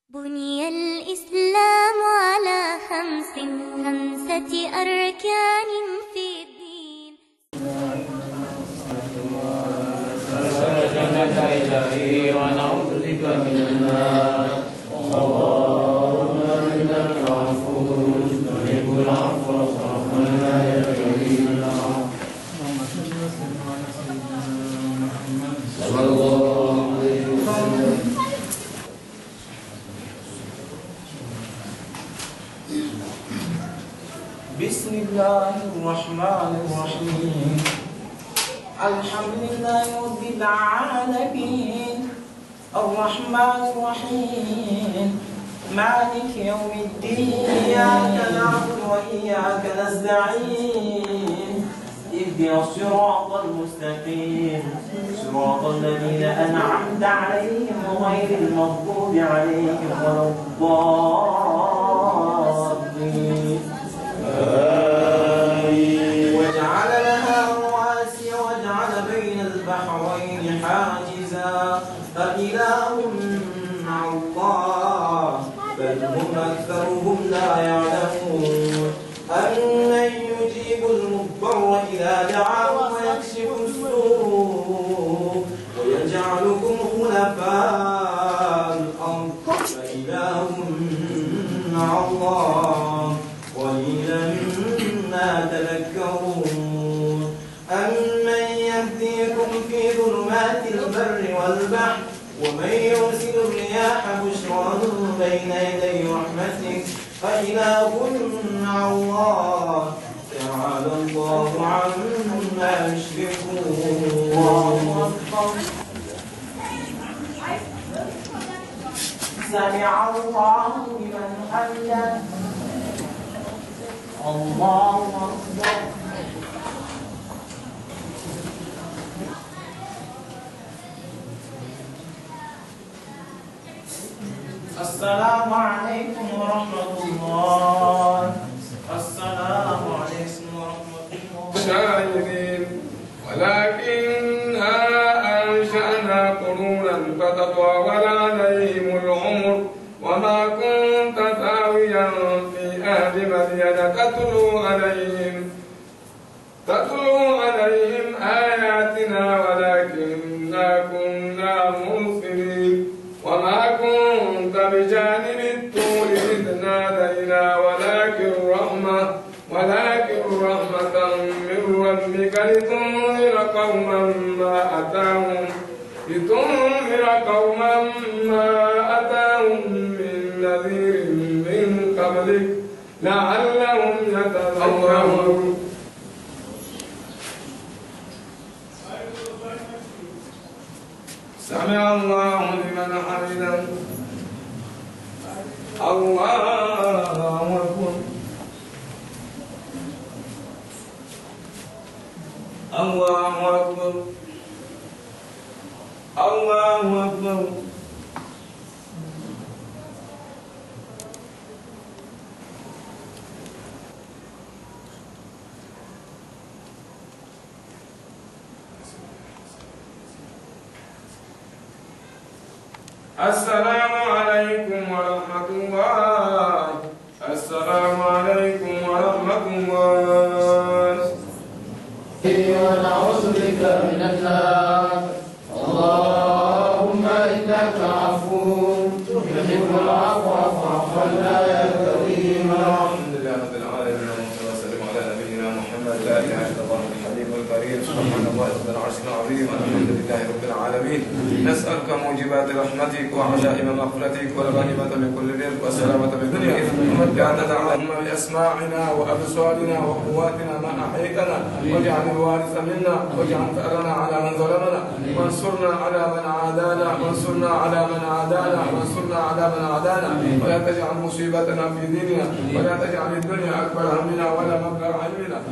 بني الإسلام على خمسة أركان في الدين. إلهي ونعوذ بك من النار. اللهم إنك عفو تحب العفو فاعف عنا يا كريم. اللهم صل وسلم على سيدنا محمد صلى الله عليه وسلم. بسم الله الرحمن الرحيم. الحمد لله رب العالمين الرحمن الرحيم مالك يوم الدين إياك نعبد وإياك نستعين اهدنا الصراط المستقيم صراط الذين أنعمت عليهم غير المغضوب عليهم ولا الضالين. وجعل لها رواسي وجعل بين البحرين حاجزا فإله مع الله بل هم أكثرهم لا يعلمون. أمن يجيب المضطر إذا دعاه ويكشف السوء ويجعلكم خلفاء الأرض فإله مع الله قليلا ما تذكرون. أمن يهديكم في ظلمات البر والبحر ومن يرسل الرياح بشرا بين يدي رحمته فإله مع الله تعالى الله عما يشركون. سمع الله لمن حمده. الله أكبر. السلام عليكم ورحمة الله. السلام عليكم ورحمة الله. شاعرين ولكننا أنشأنا قرونا فتطاول عليهم العمر وما كنت ثاويا في أهل مدين تتلو عليهم آياتنا ولكننا كنا مرسلين وما كنت بجانب الطور إذ نادينا ولكن رحمة من ربك لتنذر قوما ما أتاهم من نذير من قبلك لعلهم يتذكرون. سمع الله لمن حمده. الله أكبر. الله أكبر. الله أكبر. السلام عليكم ورحمة الله. السلام عليكم ورحمة الله. ونعوذ بك من النار. اللهم إنك عفو تحب العفو فاعف عنا يا كريم. الحمد لله رب العالمين والصلاة والسلام على نبينا محمد لا إله إلا الله الحليم الكريم سبحان الله رب العرش العظيم الحمد لله رب العالمين. نسألك موجبات رحمتك وعجائب مغفرتك والغنيمة من كل بر والسلامة من كل إثم لا تدعهم بأسماعنا وأبصارنا وقواتنا ما أحييتنا واجعل الوارث منا واجعل ثأرنا على من ظلمنا وانصرنا على من عادانا ولا تجعل مصيبتنا في ديننا ولا تجعل الدنيا أكبر همنا ولا مبلغ علمنا